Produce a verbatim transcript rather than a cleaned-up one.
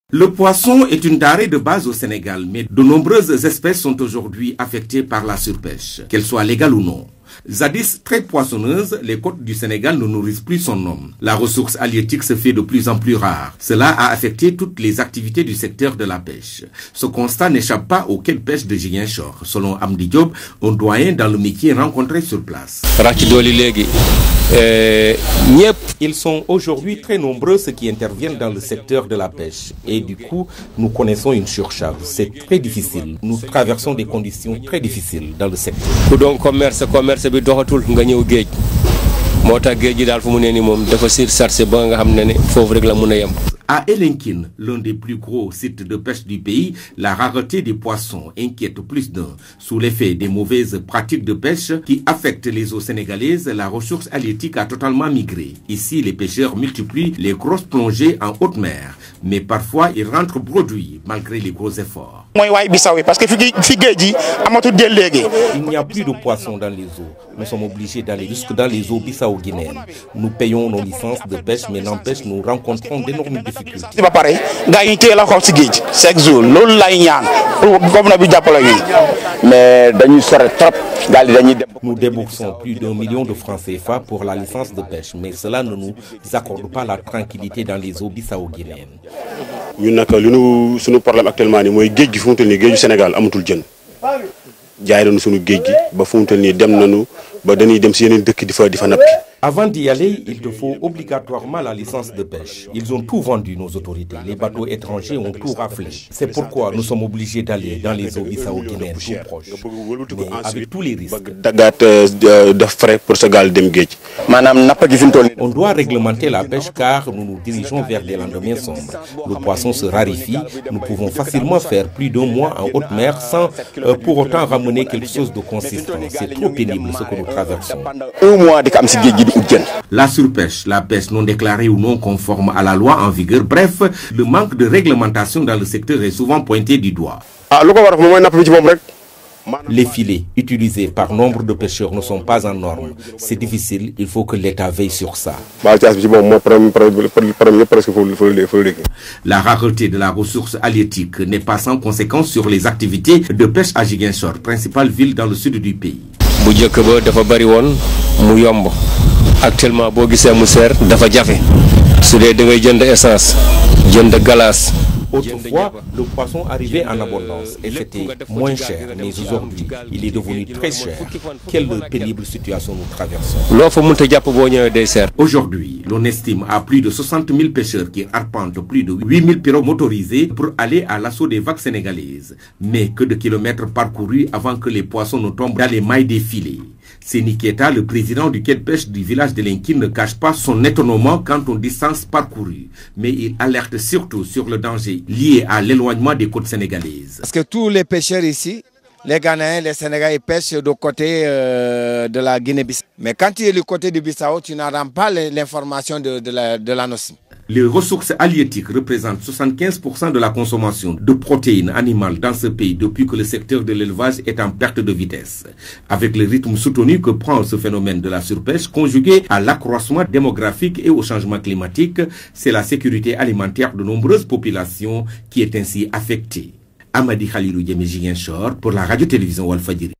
Le poisson est une denrée de base au Sénégal, mais de nombreuses espèces sont aujourd'hui affectées par la surpêche, qu'elle soit légale ou non. Jadis très poissonneuse, les côtes du Sénégal ne nourrissent plus son homme. La ressource halieutique se fait de plus en plus rare. Cela a affecté toutes les activités du secteur de la pêche. Ce constat n'échappe pas au quai de pêche de Ziguinchor. Selon Amdi Diop, un doyen dans le métier rencontré sur place. Ils sont aujourd'hui très nombreux ceux qui interviennent dans le secteur de la pêche. Et du coup, nous connaissons une surcharge. C'est très difficile. Nous traversons des conditions très difficiles dans le secteur. Donc, commerce, commerce, bi doxatul nga ñew geej motax geej gi dal fu mu neeni mom dafa sir sarcé ba nga xamné né fofu rek la mëna yam. À Elinkine, l'un des plus gros sites de pêche du pays, la rareté des poissons inquiète plus d'un. Sous l'effet des mauvaises pratiques de pêche qui affectent les eaux sénégalaises, la ressource halieutique a totalement migré. Ici, les pêcheurs multiplient les grosses plongées en haute mer, mais parfois ils rentrent bredouilles malgré les gros efforts. Il n'y a plus de poissons dans les eaux. Nous sommes obligés d'aller jusque dans les eaux bissau-guinéennes. Nous payons nos licences de pêche, mais n'empêche, nous rencontrons d'énormes difficultés. Nous déboursons plus d'un million de francs C F A pour la licence de pêche, mais cela ne nous accorde pas la tranquillité dans les eaux bissau-guinéennes. Nous avons un problème actuellement, c'est que le Sénégal a amatul jën. Jaay nañu sunu géej gi ba fu mu toll nii dem nañu ba dañuy dem ci yeneen dëkk di fa di fa nappi. Avant d'y aller, il te faut obligatoirement la licence de pêche. Ils ont tout vendu, nos autorités. Les bateaux étrangers ont tout raflé. C'est pourquoi nous sommes obligés d'aller dans les eaux bissau-guinéennes tout proches. Mais avec tous les risques. On doit réglementer la pêche car nous nous dirigeons vers des lendemains sombres. Le poisson se raréfie. Nous pouvons facilement faire plus d'un mois en haute mer sans euh, pour autant ramener quelque chose de consistant. C'est trop pénible ce que nous traversons. La surpêche, la pêche non déclarée ou non conforme à la loi en vigueur, bref, le manque de réglementation dans le secteur est souvent pointé du doigt. Les filets utilisés par nombre de pêcheurs ne sont pas en norme. C'est difficile, il faut que l'État veille sur ça. La rareté de la ressource halieutique n'est pas sans conséquence sur les activités de pêche à Ziguinchor, principale ville dans le sud du pays. Actuellement, bo gisé mu ser dafa jafé su dé da ngay jënd essence jënd galas. Autrefois, le poisson arrivait en abondance et c'était moins cher, mais aujourd'hui, il est devenu très cher. Quelle pénible situation nous traversons. Aujourd'hui, l'on estime à plus de soixante mille pêcheurs qui arpentent plus de huit mille pirogues motorisées pour aller à l'assaut des vagues sénégalaises. Mais que de kilomètres parcourus avant que les poissons ne tombent dans les mailles des filets. Seni Keita, le président du quai de pêche du village de Elinkine, ne cache pas son étonnement quant aux distances parcourues. Mais il alerte surtout sur le danger lié à l'éloignement des côtes sénégalaises. Parce que tous les pêcheurs ici, les Ghanéens, les Sénégalais pêchent du côté euh, de la Guinée-Bissau. Mais quand tu es du côté du Bissau, tu n'auras pas l'information de, de la, de la notion. Les ressources halieutiques représentent soixante-quinze pour cent de la consommation de protéines animales dans ce pays depuis que le secteur de l'élevage est en perte de vitesse. Avec le rythme soutenu que prend ce phénomène de la surpêche, conjugué à l'accroissement démographique et au changement climatique, c'est la sécurité alimentaire de nombreuses populations qui est ainsi affectée. Amadi Khalilou Djemé Ziguinchor pour la radio-télévision Walfadjri.